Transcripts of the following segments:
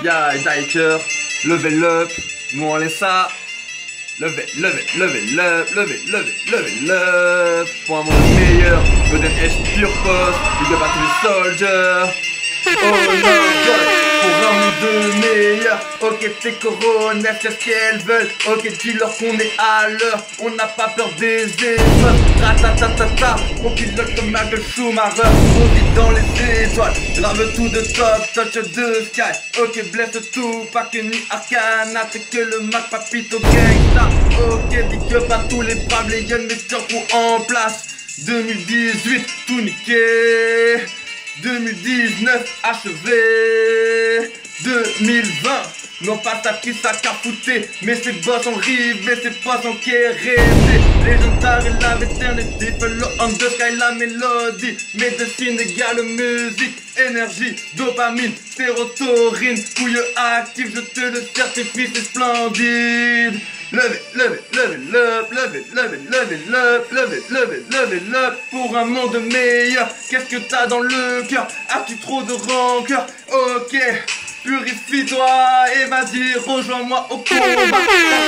Y'a Diker, level up, nous on laisse ça. Level up. Pour un monde meilleur, Golden Edge pure post, big up à tous les soldiers. Oh my god, pour un monde meilleur. Ok, tes coronaires, qu'est-ce qu'elles veulent? Ok, dis-leur qu'on est à l'heure, on n'a pas peur des épreuves. Ratatatata, on pilote comme Michael Schumacher. On vit dans les étoiles, grave tout de top, touch de sky. Ok, blesse tout, pas que ni Arcana, c'est que le Mac Papito Gangsta. Ok, big up à tous les braves, les jeunes metteurs en place. 2018, tout niqué. 2019 achevé. 2020, non pas ça qui ça capouté, mais c'est boss en rivé, c'est pas en qui est resté. Légendaire et la véternité, follow on the sky la mélodie. Médecine égale musique, énergie, dopamine, sérotonine. Couille active, je te le certifie, c'est splendide. Level up pour un monde meilleur. Qu'est-ce que t'as dans le cœur? As-tu trop de rancœur? Ok, purifie-toi et vas-y, rejoins-moi au combat.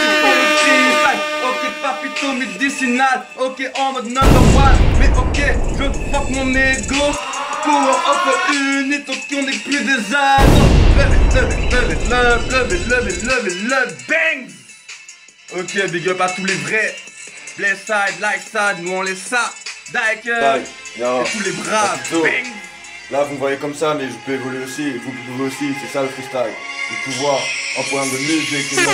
Ok, papito médicinal. Ok, en mode number one. Mais ok, je fuck mon ego. Power of unit, ok, on est plus des ados. Level up, bangs. Ok, big up à tous les vrais. Bless side, like side, nous on laisse ça. Diker, et tous les braves. Bang. Là vous me voyez comme ça, mais je peux évoluer aussi, vous pouvez aussi, c'est ça le freestyle. Le pouvoir en programme de musique, et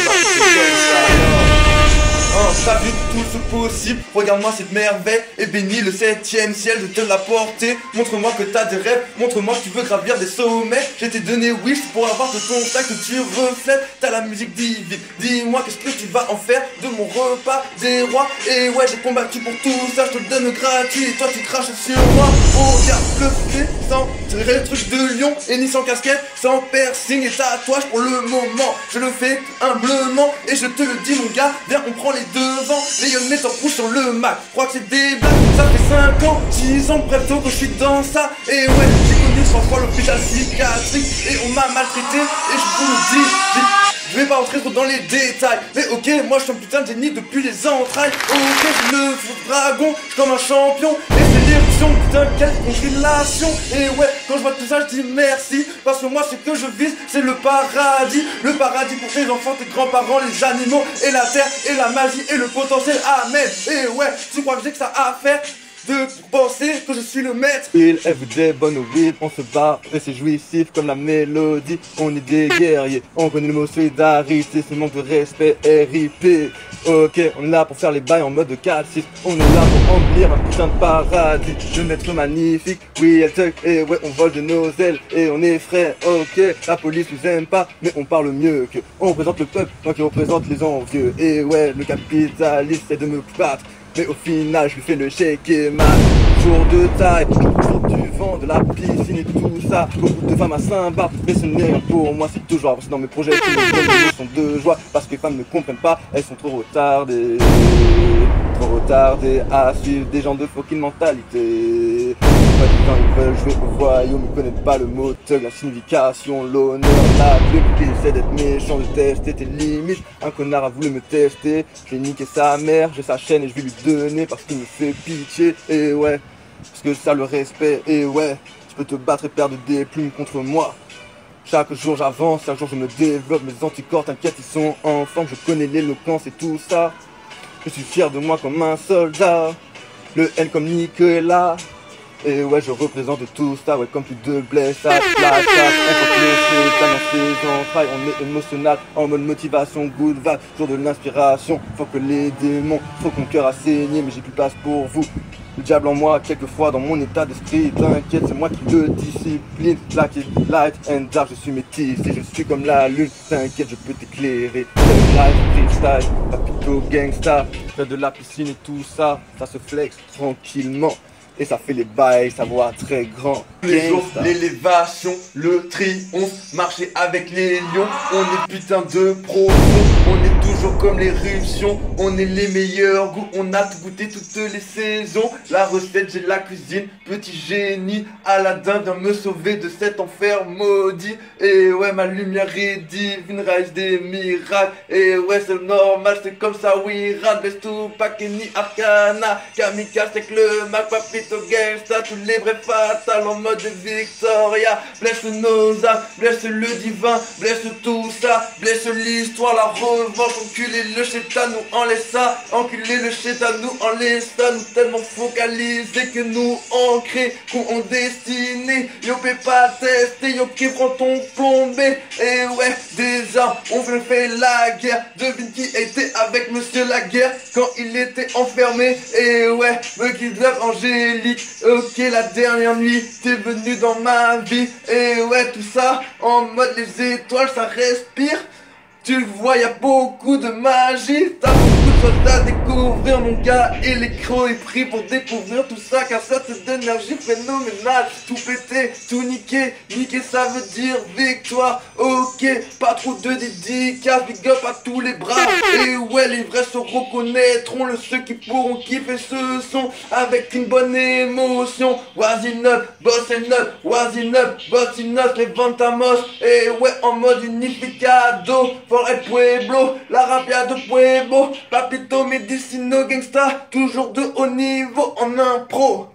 oh, t'as vu tout ce possible, regarde-moi cette merveille et bénis le 7ème ciel de te l'apporter. Montre-moi que t'as des rêves, montre-moi que tu veux gravir des sommets. Je t'ai donné wish pour avoir de contact que tu reflètes. T'as la musique divine, dis-moi qu'est-ce que tu vas en faire de mon repas des rois. Et ouais, j'ai combattu pour tout ça, je te le donne gratuit. Et toi tu craches sur moi, regarde le fait sans tirer le truc de lion. Et ni sans casquette, sans piercing et tatouage pour le moment. Je le fais humblement et je te le dis mon gars, viens on prend les devant, les young metteurs rouges sur le Mac. Crois que c'est des blagues, ça fait 5 ans, 6 ans bientôt que je suis dans ça. Et ouais, j'ai connu 100 fois l'hôpital psychiatrique et on m'a maltraité. Et je vous le dis, je vais pas rentrer trop dans les détails. Mais ok, moi je suis un putain de génie depuis les entrailles. Ok, je le dragon, je suis comme un champion. Et c'est l'éruption, putain quelle congélation. Et ouais, quand je vois tout ça je dis merci. Parce que moi ce que je vise c'est le paradis. Le paradis pour tes enfants, tes grands-parents, les animaux et la terre et la magie et le potentiel, amen. Et ouais, tu crois que j'ai que ça à faire de penser que je suis le maître. Il everyday bonne weed, on se bat et c'est jouissif comme la mélodie. On est des guerriers, on connaît le mot solidarité, ce manque de respect RIP. Ok, on est là pour faire les bails en mode 4-6. On est là pour embellir un putain de paradis. Le maître magnifique, oui elle tuck. Et ouais, on vole de nos ailes et on est frais. Ok, la police nous aime pas, mais on parle mieux que on représente le peuple, moi qui représente les envieux. Et ouais, le capitaliste c'est de me battre, mais au final je lui fais le shake et ma jour de taille, jour du vent, de la piscine et tout ça. Beaucoup de femmes à Saint-Barth, mais ce n'est rien pour moi, c'est toujours avancé dans mes projets. Tous mes sont de joie, parce que les femmes ne comprennent pas, elles sont trop retardées. Trop retardées à suivre des gens de fucking mentalité. Pas du temps ils veulent jouer au voyou, mais connaissent pas le mot thug, la signification, l'honneur, la plume. Ils essaient d'être méchants, de tester tes limites. Un connard a voulu me tester, j'ai niqué sa mère, j'ai sa chaîne et je vais lui donner parce qu'il me fait pitié. Et ouais, parce que ça le respect. Et ouais, tu peux te battre et perdre des plumes contre moi. Chaque jour j'avance, chaque jour je me développe. Mes anticorps t'inquiète ils sont en forme. Je connais l'éloquence et tout ça. Je suis fier de moi comme un soldat. Le L comme Nicolas. Et ouais, je représente tout ça, ouais, comme plus de blessage, on dans ses entrailles, on est émotionnel, en mode motivation, good vibe, jour de l'inspiration, faut que les démons, faut que mon cœur a saigné, mais j'ai plus place pour vous. Le diable en moi, quelquefois dans mon état d'esprit, t'inquiète, c'est moi qui le discipline. Black light and dark, je suis métissé, je suis comme la lune, t'inquiète, je peux t'éclairer. Life, freestyle, papito, gangsta, près de la piscine et tout ça, ça se flex tranquillement. Et ça fait les bails, ça voit très grand. Les jours, l'élévation, le triomphe, marcher avec les lions. On est putain de pro, on est toujours comme l'éruption. On est les meilleurs goûts, on a tout goûté toutes les saisons. La recette, j'ai la cuisine, petit génie. Aladdin vient me sauver de cet enfer maudit. Et ouais, ma lumière est divine, réalise des miracles. Et ouais, c'est normal, c'est comme ça, oui. Rad, blesse tout, Kenny, Arcana, Kamikaze, avec le Mac, Papito, Gangsta. Tous les vrais fatals en mode Victoria. Blesse nos âmes, blesse le divin, blesse tout ça, blesse l'histoire, la revanche. Enculé le chétan, nous en laisse ça. Enculé le chétan, nous en laisse ça. Nous tellement focalisés que nous ancrés, qu'on destiné. Yo, peut pas tester, yo, qui prend ton plombé. Et ouais, déjà, on fait la guerre. Devine qui était avec Monsieur Laguerre quand il était enfermé. Et ouais, me kidnappe Angélique. Ok, la dernière nuit, t'es venu dans ma vie. Et ouais, tout ça en mode les étoiles, ça respire. Tu le vois, y'a beaucoup de magie. T'as beaucoup de choses à découvrir, mon gars. Et l'écran est pris pour découvrir tout ça, car ça c'est d'énergie phénoménale. Tout péter, tout niquer. Niquer ça veut dire victoire. Ok, pas trop de dédicaces. Big up à tous les bras. Et ouais, les vrais se reconnaîtront. Ceux qui pourront kiffer ce son avec une bonne émotion. Wasin up, bossin up, wasin up, bossin up, les ventamos. Et ouais, en mode unificado. For el pueblo, la rabia de Pueblo, Papito, Medicino, Gangsta, toujours de haut niveau en impro.